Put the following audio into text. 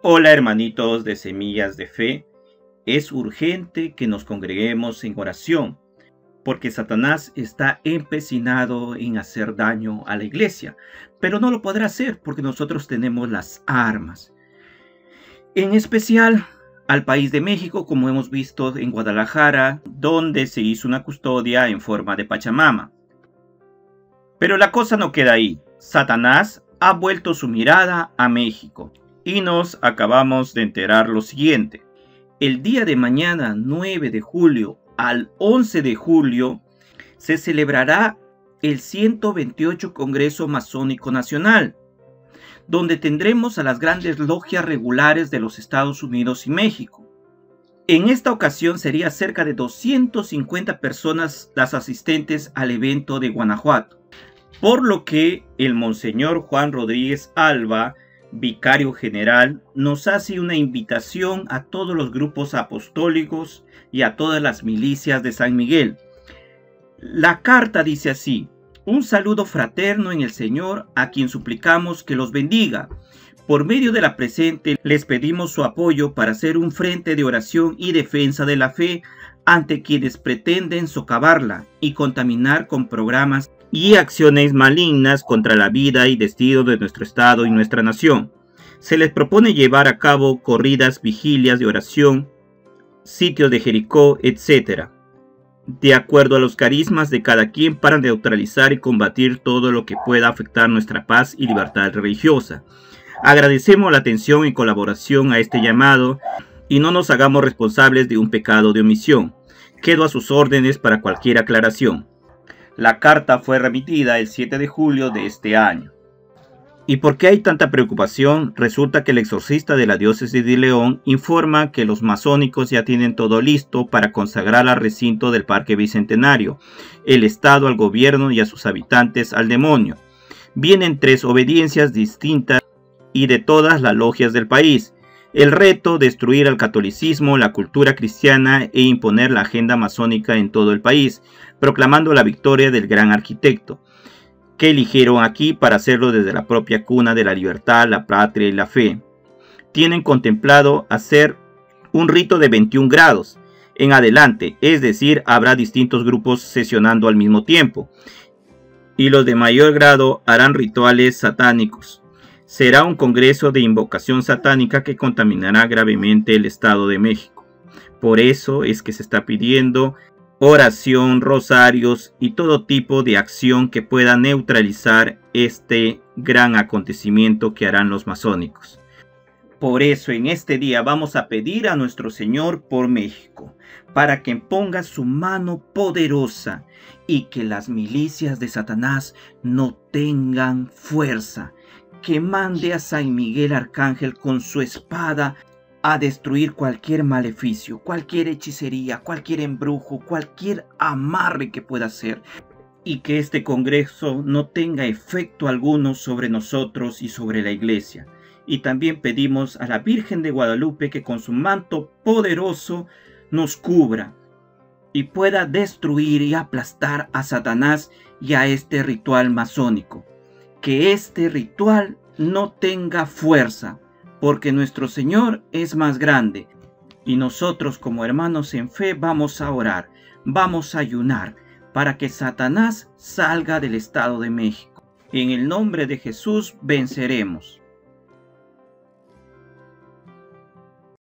Hola hermanitos de Semillas de Fe, es urgente que nos congreguemos en oración, porque Satanás está empecinado en hacer daño a la iglesia, pero no lo podrá hacer porque nosotros tenemos las armas. En especial al país de México, como hemos visto en Guadalajara, donde se hizo una custodia en forma de Pachamama. Pero la cosa no queda ahí. Satanás ha vuelto su mirada a México. Y nos acabamos de enterar lo siguiente. El día de mañana, 9 de julio al 11 de julio, se celebrará el 128 Congreso Masónico Nacional, donde tendremos a las grandes logias regulares de los Estados Unidos y México. En esta ocasión sería cerca de 250 personas las asistentes al evento de Guanajuato, por lo que el Monseñor Juan Rodríguez Alba, vicario general, nos hace una invitación a todos los grupos apostólicos y a todas las milicias de San Miguel. La carta dice así: un saludo fraterno en el Señor, a quien suplicamos que los bendiga. Por medio de la presente les pedimos su apoyo para hacer un frente de oración y defensa de la fe ante quienes pretenden socavarla y contaminar con programas y acciones malignas contra la vida y destino de nuestro Estado y nuestra nación. Se les propone llevar a cabo corridas, vigilias de oración, sitios de Jericó, etc., de acuerdo a los carismas de cada quien para neutralizar y combatir todo lo que pueda afectar nuestra paz y libertad religiosa. Agradecemos la atención y colaboración a este llamado y no nos hagamos responsables de un pecado de omisión. Quedo a sus órdenes para cualquier aclaración. La carta fue remitida el 7 de julio de este año. ¿Y por qué hay tanta preocupación? Resulta que el exorcista de la diócesis de León informa que los masónicos ya tienen todo listo para consagrar al recinto del Parque Bicentenario, el Estado al gobierno y a sus habitantes al demonio. Vienen 3 obediencias distintas y de todas las logias del país. El reto: destruir al catolicismo, la cultura cristiana e imponer la agenda masónica en todo el país, proclamando la victoria del gran arquitecto, que eligieron aquí para hacerlo desde la propia cuna de la libertad, la patria y la fe. Tienen contemplado hacer un rito de 21 grados en adelante, es decir, habrá distintos grupos sesionando al mismo tiempo, y los de mayor grado harán rituales satánicos. Será un congreso de invocación satánica que contaminará gravemente el Estado de México. Por eso es que se está pidiendo oración, rosarios y todo tipo de acción que pueda neutralizar este gran acontecimiento que harán los masónicos. Por eso en este día vamos a pedir a nuestro Señor por México, para que ponga su mano poderosa y que las milicias de Satanás no tengan fuerza, que mande a San Miguel Arcángel con su espada a destruir cualquier maleficio, cualquier hechicería, cualquier embrujo, cualquier amarre que pueda hacer, y que este congreso no tenga efecto alguno sobre nosotros y sobre la iglesia. Y también pedimos a la Virgen de Guadalupe que con su manto poderoso nos cubra y pueda destruir y aplastar a Satanás y a este ritual masónico. Que este ritual no tenga fuerza, porque nuestro Señor es más grande. Y nosotros como hermanos en fe vamos a orar, vamos a ayunar, para que Satanás salga del Estado de México. En el nombre de Jesús venceremos.